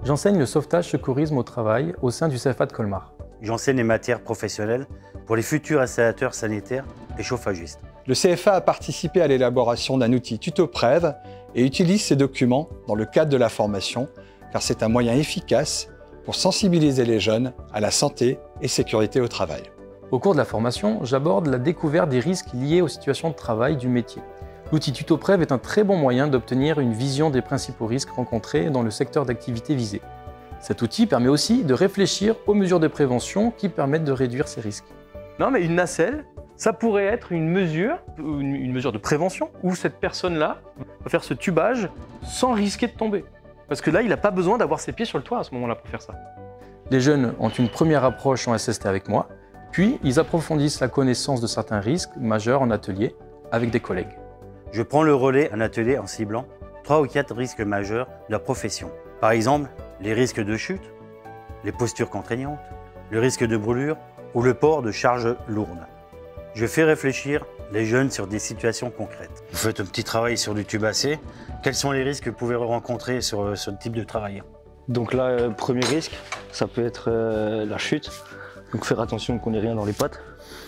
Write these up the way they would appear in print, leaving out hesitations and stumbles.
J'enseigne le sauvetage secourisme au travail au sein du CFA de Colmar. J'enseigne les matières professionnelles pour les futurs installateurs sanitaires et chauffagistes. Le CFA a participé à l'élaboration d'un outil TutoPrev et utilise ces documents dans le cadre de la formation, car c'est un moyen efficace pour sensibiliser les jeunes à la santé et sécurité au travail. Au cours de la formation, j'aborde la découverte des risques liés aux situations de travail du métier. L'outil TutoPrev est un très bon moyen d'obtenir une vision des principaux risques rencontrés dans le secteur d'activité visé. Cet outil permet aussi de réfléchir aux mesures de prévention qui permettent de réduire ces risques. Non, mais une nacelle, ça pourrait être une mesure de prévention où cette personne-là va faire ce tubage sans risquer de tomber. Parce que là, il n'a pas besoin d'avoir ses pieds sur le toit à ce moment-là pour faire ça. Les jeunes ont une première approche en SST avec moi, puis ils approfondissent la connaissance de certains risques majeurs en atelier avec des collègues. Je prends le relais en atelier en ciblant 3 ou 4 risques majeurs de la profession. Par exemple, les risques de chute, les postures contraignantes, le risque de brûlure ou le port de charges lourdes. Je fais réfléchir les jeunes sur des situations concrètes. Vous faites un petit travail sur du tube AC. Quels sont les risques que vous pouvez rencontrer sur ce type de travail? Donc là, premier risque, ça peut être la chute. Donc faire attention qu'on n'ait rien dans les pattes.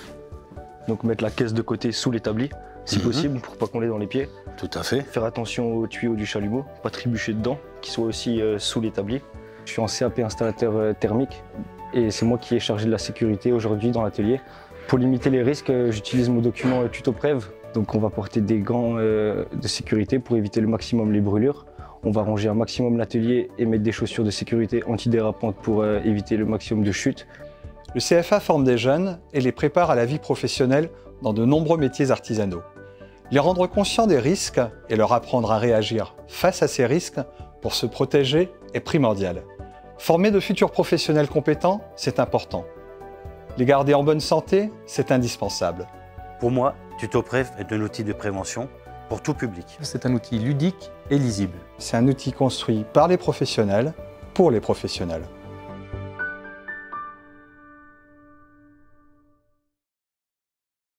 Donc mettre la caisse de côté sous l'établi, si possible, pour pas qu'on l'ait dans les pieds. Tout à fait. Faire attention aux tuyaux du chalumeau, pas trébucher dedans, qu'ils soient aussi sous l'établi. Je suis en CAP installateur thermique et c'est moi qui ai chargé de la sécurité aujourd'hui dans l'atelier. Pour limiter les risques, j'utilise mon document TutoPrev. Donc on va porter des gants de sécurité pour éviter le maximum les brûlures. On va ranger un maximum l'atelier et mettre des chaussures de sécurité antidérapantes pour éviter le maximum de chute. Le CFA forme des jeunes et les prépare à la vie professionnelle dans de nombreux métiers artisanaux. Les rendre conscients des risques et leur apprendre à réagir face à ces risques pour se protéger est primordial. Former de futurs professionnels compétents, c'est important. Les garder en bonne santé, c'est indispensable. Pour moi, TutoPrev est un outil de prévention pour tout public. C'est un outil ludique et lisible. C'est un outil construit par les professionnels, pour les professionnels.